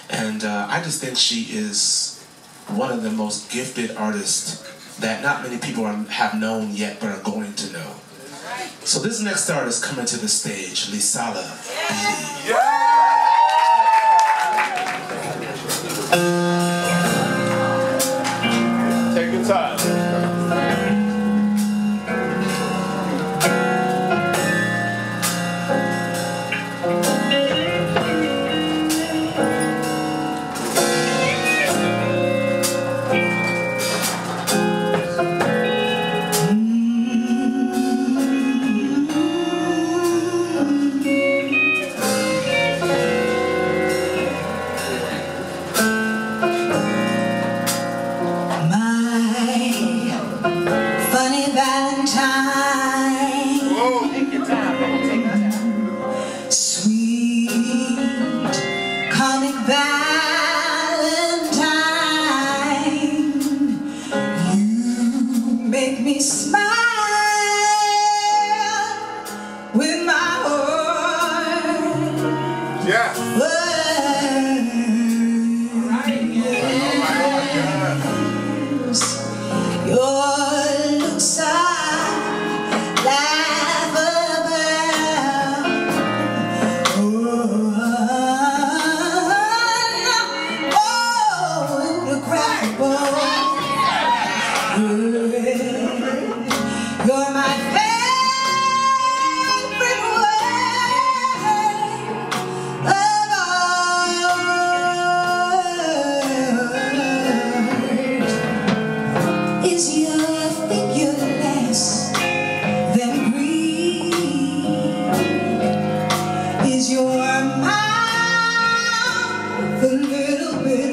And I just think she is one of the most gifted artists that not many people have known yet, but are going to know. So this next artist coming to the stage, LISALA. Take your time. Funny Valentine. Whoa. Take your time, baby. Take your time. Sweet comic Valentine, you make me smile with my heart. Yeah. Your looks are laughable. Oh, incredible. You're my favorite word of art. Is your figure less than Greek? Is your mouth a little bit